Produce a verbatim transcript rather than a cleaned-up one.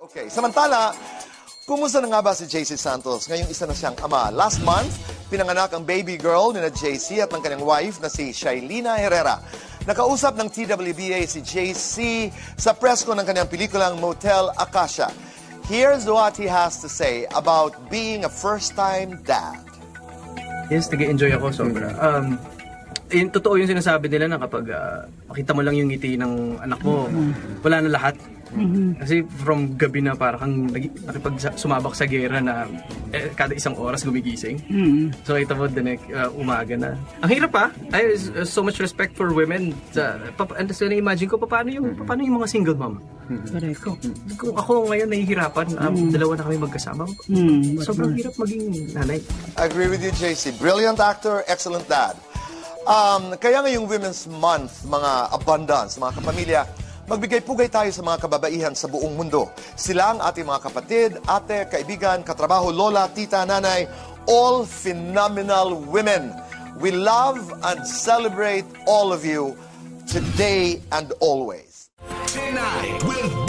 Okay, samantala, kumusta na nga ba si J C Santos? Ngayong isa na siyang ama. Last month, pinanganak ang baby girl ni na J C at ng kanyang wife na si Shailina Herrera. Nakausap ng T W B A si J C sa presko ng kanyang pelikulang Motel Acacia. Here's what he has to say about being a first-time dad. Yes, nag-enjoy ako sobra. Um, yun, totoo yung sinasabi nila na kapag uh, makita mo lang yung ngiti ng anak mo, wala na lahat. Mm-hmm. Kasi from gabi na parang nakipag sumabak sa gera na eh, kada isang oras gumigising. Mm-hmm. So ito mo the next uh, umaga na. Ang hirap pa. I uh, so much respect for women. Uh, and so na-imagine ko paano yung paano yung mga single mom. Correct. Mm-hmm. Kung ako ngayon nahihirapan, um, mm-hmm. dalawa na kami magkasama. Mm-hmm. Sobrang hirap maging nanay. I agree with you, J C. Brilliant actor, excellent dad. Um, kaya ngayong Women's Month, mga abundance, mga kapamilya, magbigay-pugay tayo sa mga kababaihan sa buong mundo. Sila ang ating mga kapatid, ate, kaibigan, katrabaho, lola, tita, nanay, all phenomenal women. We love and celebrate all of you today and always. Tonight with